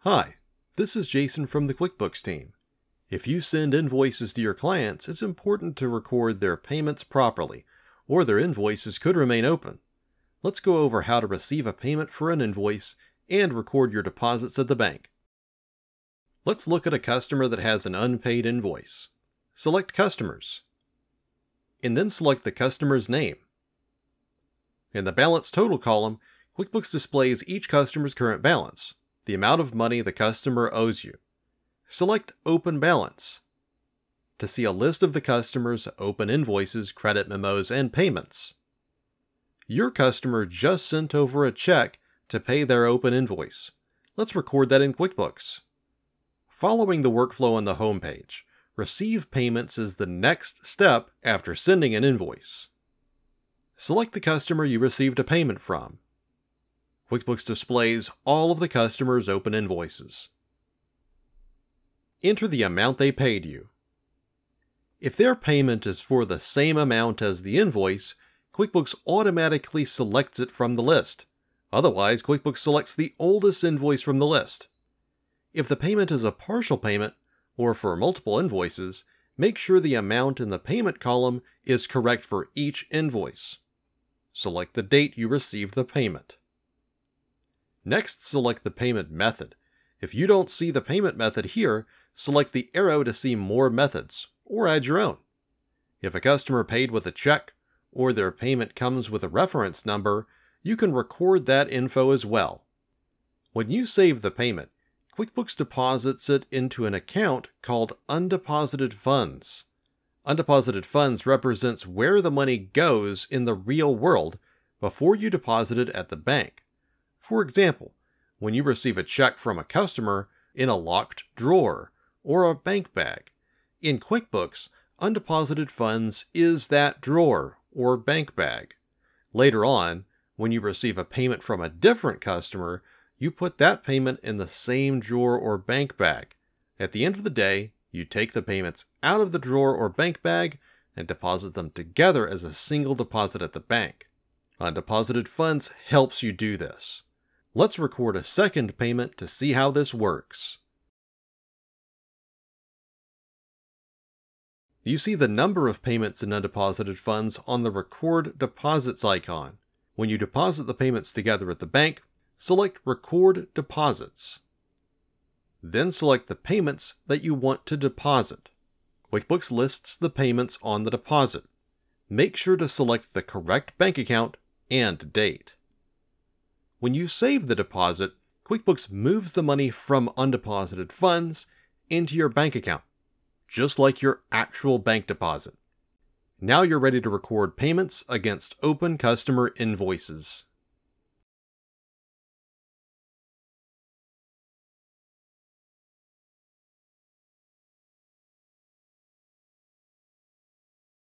Hi, this is Jason from the QuickBooks team. If you send invoices to your clients, it's important to record their payments properly, or their invoices could remain open. Let's go over how to receive a payment for an invoice and record your deposits at the bank. Let's look at a customer that has an unpaid invoice. Select Customers, and then select the customer's name. In the Balance Total column, QuickBooks displays each customer's current balance, the amount of money the customer owes you. Select Open Balance to see a list of the customer's open invoices, credit memos, and payments. Your customer just sent over a check to pay their open invoice. Let's record that in QuickBooks. Following the workflow on the home page, Receive Payments is the next step after sending an invoice. Select the customer you received a payment from. QuickBooks displays all of the customer's open invoices. Enter the amount they paid you. If their payment is for the same amount as the invoice, QuickBooks automatically selects it from the list. Otherwise, QuickBooks selects the oldest invoice from the list. If the payment is a partial payment, or for multiple invoices, make sure the amount in the payment column is correct for each invoice. Select the date you received the payment. Next, select the payment method. If you don't see the payment method here, select the arrow to see more methods, or add your own. If a customer paid with a check, or their payment comes with a reference number, you can record that info as well. When you save the payment, QuickBooks deposits it into an account called Undeposited Funds. Undeposited Funds represents where the money goes in the real world before you deposit it at the bank. For example, when you receive a check from a customer in a locked drawer or a bank bag. In QuickBooks, Undeposited Funds is that drawer or bank bag. Later on, when you receive a payment from a different customer, you put that payment in the same drawer or bank bag. At the end of the day, you take the payments out of the drawer or bank bag and deposit them together as a single deposit at the bank. Undeposited Funds helps you do this. Let's record a second payment to see how this works. You see the number of payments in Undeposited Funds on the Record Deposits icon. When you deposit the payments together at the bank, select Record Deposits. Then select the payments that you want to deposit. QuickBooks lists the payments on the deposit. Make sure to select the correct bank account and date. When you save the deposit, QuickBooks moves the money from Undeposited Funds into your bank account, just like your actual bank deposit. Now you're ready to record payments against open customer invoices.